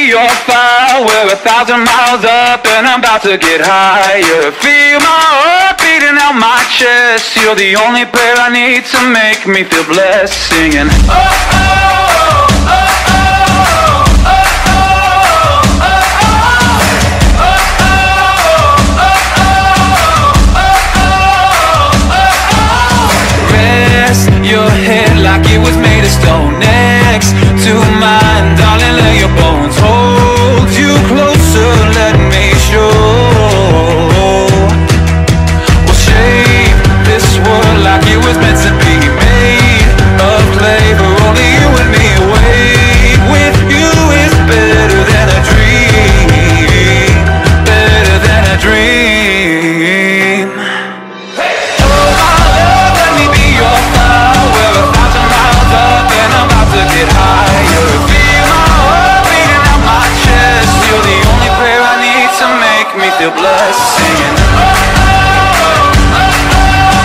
your fire. We're 1,000 miles up and I'm about to get higher. Feel my heart beating out my chest. You're the only prayer I need to make me feel blessed. Singing, oh, oh, oh, oh, oh, oh, oh, oh. Rest your head like it was made of stone. Next to mine, darling, lay your bones. Hold you closer, let me show. We'll shape this world like it was meant to be. Made of clay for only you and me. Awake with you is better than a dream. Better than a dream. Oh my love, let me be your fire. We're 1,000 miles up and I'm about to get higher. Feel my heart beating out my chest. You're the only prayer I need to make me feel blessed. Singing, oh, oh, oh, oh,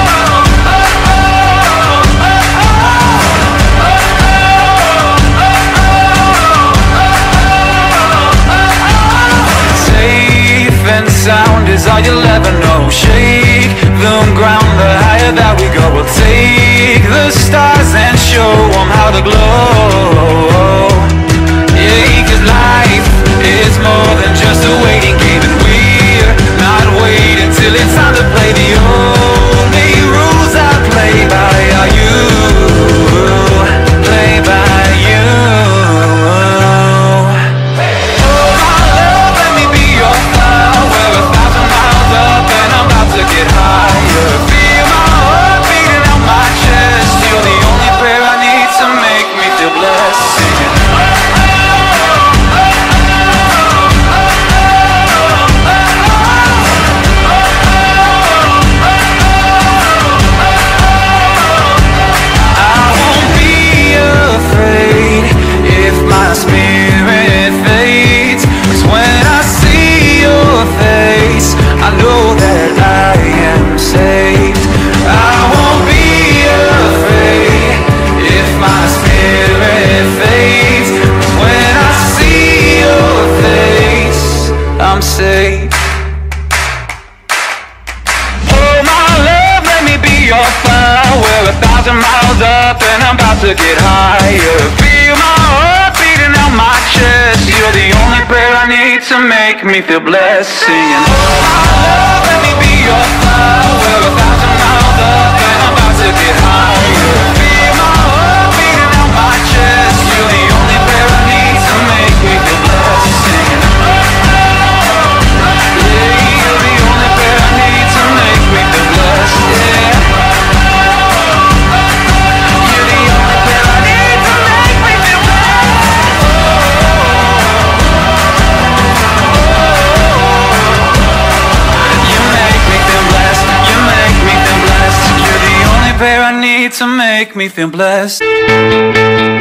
safe and sound is all you'll ever know. Shake the ground, the higher that we go. We'll take the stars and show them how to glow. Yeah, 'cause life is more than just a waiting game, and we're not waiting till it's time to play. The only rules I play by are you, play by you. Oh my love, let me be your fire. We're 1,000 miles up and I'm about to get higher. Feel my heart beating out my chest. You're the only prayer I need to make me feel blessed. Singing, I won't be afraid if my spirit fades. 'Cause when I see your face, I know that I am saved. I won't be afraid if my spirit fades. 'Cause when I see your face, I'm saved. Oh my love, let me be your fire. We're 1,000 miles up and I'm about to get higher. Feel my heart beating out my chest. You're the only prayer I need to make me feel blessed. Singing, oh my love, let me be your fire. We're 1,000 miles up and I'm about to get higher. Feel my heart beating out my chest. You're the only prayer I need to make me feel blessed. Singing, yeah, you're the only prayer I need to make me feel blessed. Yeah. You're the only prayer I need to make me feel blessed. You make me feel blessed. You make me feel blessed. You're the only prayer I need to make me feel blessed.